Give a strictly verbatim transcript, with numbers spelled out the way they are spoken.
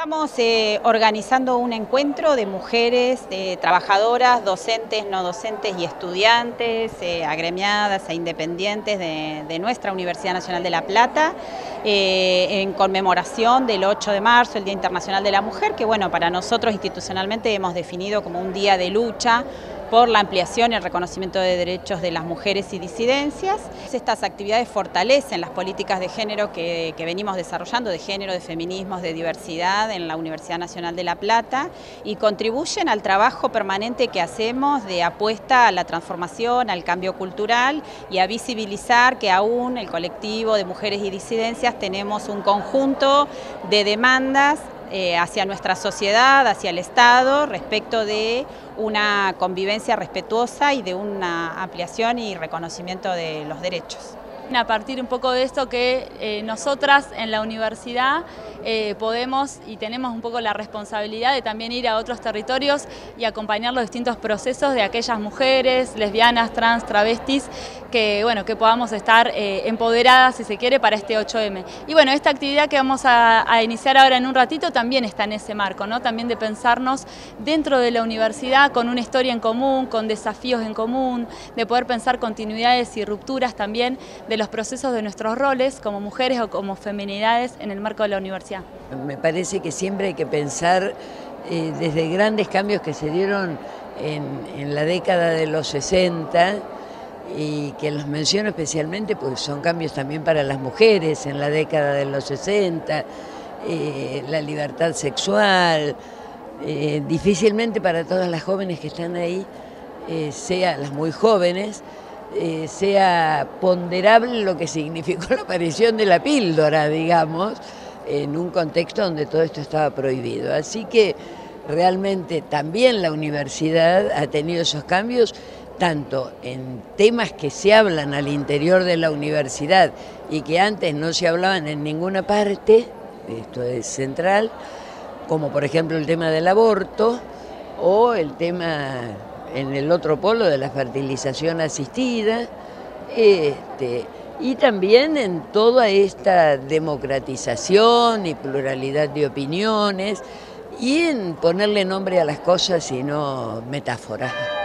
Estamos eh, organizando un encuentro de mujeres, de trabajadoras, docentes, no docentes y estudiantes, eh, agremiadas e independientes de, de nuestra Universidad Nacional de La Plata, eh, en conmemoración del ocho de marzo, el Día Internacional de la Mujer, que bueno, para nosotros institucionalmente hemos definido como un día de lucha por la ampliación y el reconocimiento de derechos de las mujeres y disidencias. Estas actividades fortalecen las políticas de género que, que venimos desarrollando, de género, de feminismos, de diversidad en la Universidad Nacional de La Plata y contribuyen al trabajo permanente que hacemos de apuesta a la transformación, al cambio cultural y a visibilizar que aún el colectivo de mujeres y disidencias tenemos un conjunto de demandas Eh, hacia nuestra sociedad, hacia el Estado, respecto de una convivencia respetuosa y de una ampliación y reconocimiento de los derechos. A partir un poco de esto que eh, nosotras en la universidad eh, podemos y tenemos un poco la responsabilidad de también ir a otros territorios y acompañar los distintos procesos de aquellas mujeres, lesbianas, trans, travestis, que, bueno, que podamos estar eh, empoderadas, si se quiere, para este ocho eme. Y bueno, esta actividad que vamos a, a iniciar ahora en un ratito también está en ese marco, ¿no? También de pensarnos dentro de la universidad con una historia en común, con desafíos en común, de poder pensar continuidades y rupturas también de los procesos de nuestros roles como mujeres o como feminidades en el marco de la universidad. Me parece que siempre hay que pensar eh, desde grandes cambios que se dieron en, en la década de los sesenta y que los menciono especialmente porque son cambios también para las mujeres en la década de los sesenta, eh, la libertad sexual, eh, difícilmente para todas las jóvenes que están ahí, eh, sea las muy jóvenes, Eh, sea ponderable lo que significó la aparición de la píldora, digamos, en un contexto donde todo esto estaba prohibido. Así que realmente también la universidad ha tenido esos cambios, tanto en temas que se hablan al interior de la universidad y que antes no se hablaban en ninguna parte, esto es central, como por ejemplo el tema del aborto o el tema en el otro polo de la fertilización asistida, este, y también en toda esta democratización y pluralidad de opiniones y en ponerle nombre a las cosas y no metáforas.